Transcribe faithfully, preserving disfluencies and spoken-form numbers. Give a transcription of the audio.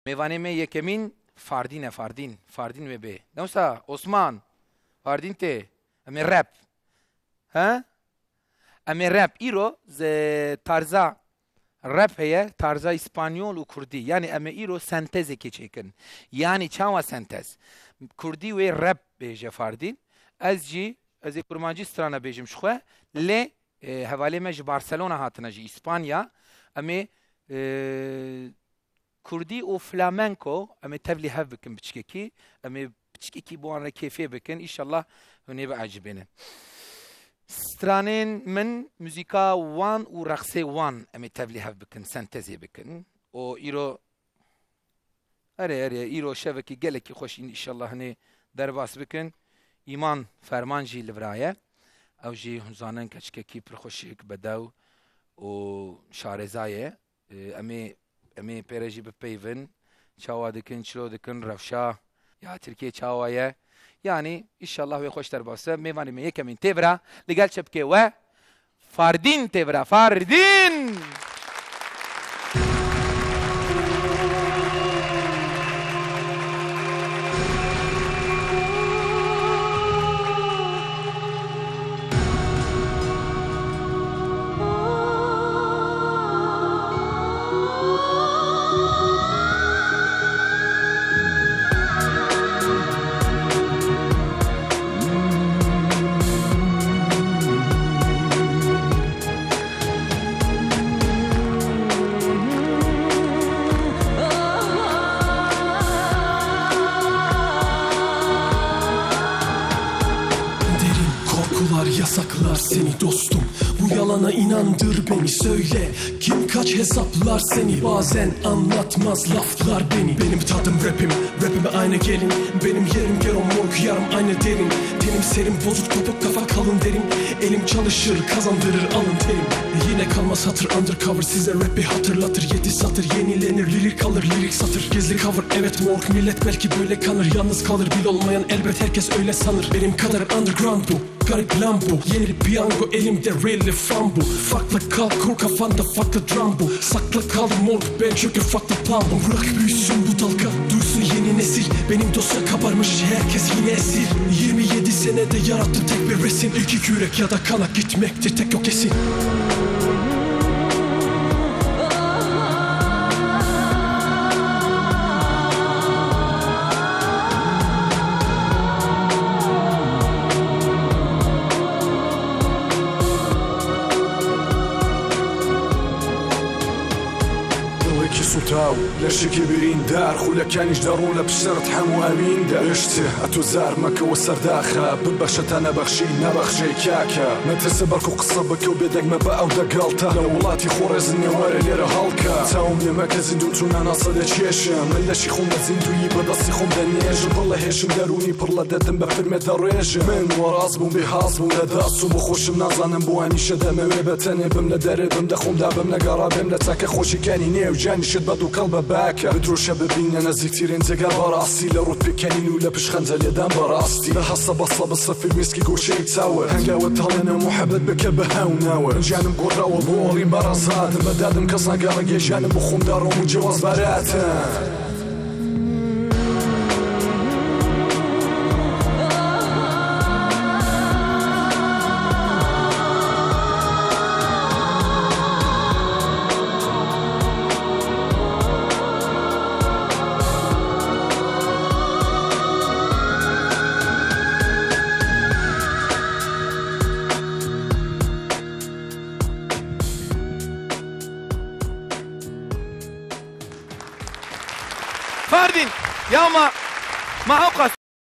میوانه می یکمین فاردینه فاردین فاردین و به نوسا عثمان فاردین ته امی رپ ها امی رپ ایرو ز تارزا رپ هي تارزا اسپانيول و كردي يعني اما ايرو سنتز كي چيكن يعني چاوا سنتز كردي و رپ بيجه فاردين از جي از كرمانجي سترانا بيجم شخو ل حواله مج بارسلونا هاتنا جي اسبانيا اما كردي و فلامنكو اما تبلي هف بكن بچكي اما بچكي بوان كيفيه بكن ان شاء الله هني بعجبنا سترانين من موسيقى وان و رقصي وان امي تبلي هف بكن سنتزي بكن او ايرو اري اري ايرو شبكي قالك خوش ان شاء الله هني درباس بكن ايمان فرمانجي لفرايه او جي هزانن كچكي پرخوشيك بداو و شارزايه امي امي بيرجي ببيفن چاوا دكن چلو دكن رفشا يا تركيا چاوايه يعني ان شاء الله خوش درباسه میوانی می یکم این تبرا لگل شبکه و فاردین تبرا فاردین Yasaklar seni dostum, bu yalana inandır beni, söyle kim kaç hesaplar seni, bazen anlatmaz laflar beni. Benim tadım rapim, rapime aynı gelin, benim yerim yer o morg, yarım aynı derin. Tenim serin, bozuk topuk kafa kalın derin, elim çalışır kazandırır alın terim. Yine kalmaz hatır undercover, size rapi hatırlatır, yedi satır yenilenir, lirik kalır lirik satır. Gizli cover evet morg, millet belki böyle kanır, yalnız kalır bil olmayan elbet herkes öyle sanır. Benim kadar underground bu, garip lan bu, yeni piyango elimde really fun bu. Farklı kal kur kafanda farklı drum bu, sakla kaldı morg ben çünkü farklı plan bu. Bırak büyüsün bu dalga, duysun yeni nesil, benim dosya kabarmış herkes yine esir. Yirmi yedi senede yarattım tek bir resim, iki yürek ya da kana gitmektir tek o kesin. سوتاو لاشكي برين دار خولا كانيش دارولا بشتر تحمو امين دار اشته اتو زار مكا وسر داخا ببخشت انا بخشي نبخشي كاكا ما تسبرك وقصبك وبيدك ما بقى ودقالتا لولاتي خورزني واري ليرا هالكا تاوم يماكا زندوتون انا صدى تشيشم من لاشي خوم زندو يبدا سيخوم دنيج بالله هيشم داروني برلا دادم بفرمي داريج من ورازبون بهازبون لداسو بخوشم نازانم بواني شدام ويبتني بم لدربم دخوم دابم لقرابم لتاكا خوشي كاني نيو جاني شد بدو قلبه باكا بدرو شب بينا نزيك تيرين تقال براسي لرود بكانين ولا بش خنزة اليدان براستي لحصة بصة بصف المسكي قوشي يتساور هنقاوة طالنا محبت بك بهاو ناور جانم قرى وبورين برازات بدادم كصنا قرق جانم بخوم دارهم وجواز براتن فاردين يا ما ما أوقف